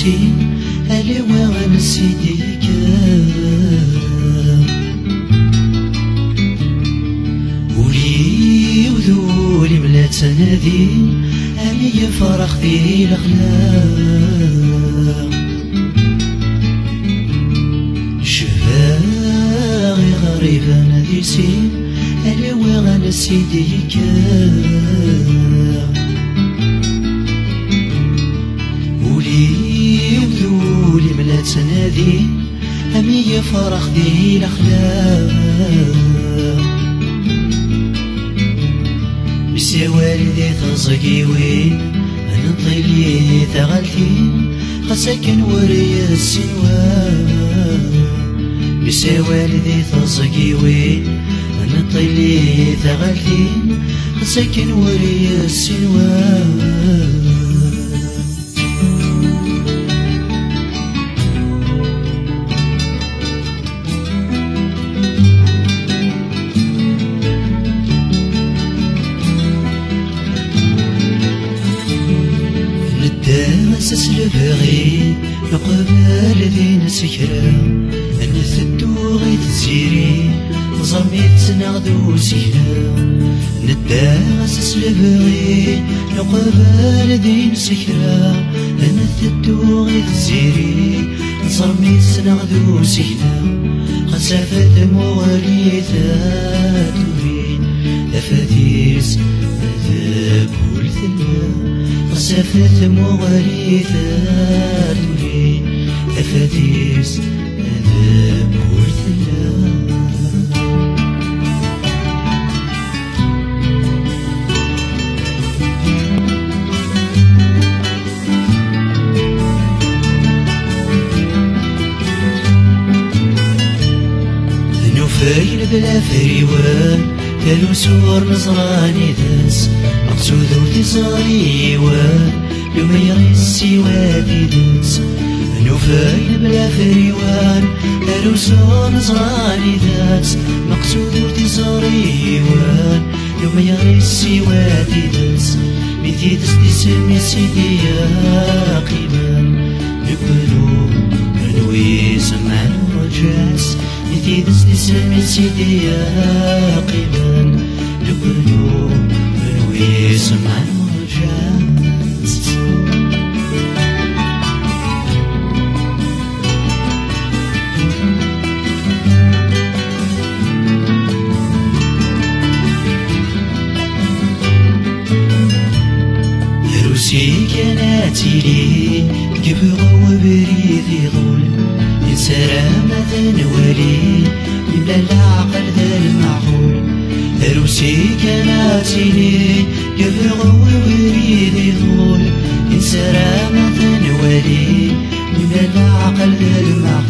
سين ألي وغن سيديك ولي وذولي ملا تنادي أمي فرح ذي الأخلاق شفاغي غريبة نادي سين ألي وغن سيديك وذولي ملا تنادي أمي فرح ذي الأخلاق بسي والدي تزقي وين أنا طيلي تغلتين خسكن وريا السنوان بسي والدي تزقي وين أنا طيلي تغلتين خسكن وريا السنوان داس البغي نقبل ذي نسكرا أنا ثدو غي تزيري نظامي تنغدو سيلا نداس البغي نقبل ذي نسكرا أنا ثدو غي تزيري نظامي تنغدو سيلا خسافة مواليثات تريد أفاديس أذاب والثلا خسافة مواليثات تريد أفاديس أذاب والثلا نوفايل بلا فريوان كانوا سور نصراني داس مقصود وتزاريوان يوم يرسي وادي داس نوفايل بلا فريوان كانوا سور نصراني داس مقصود وتزاريوان يوم يرسي وادي داس ميتي تسدي سمي سيدي يا قيمان نقبلو منوي سمعن وجاس ميتي تسدي سمي سيدي يا قيمان نقبلو منوي سمعن وجاس روسي كانت لي كبغى وبريد يضل سلامة نولي يملا العقل ذا المعقول روسي كانت لي كبغى وبريد يضل سلامة نولي يملا العقل ذا المعقول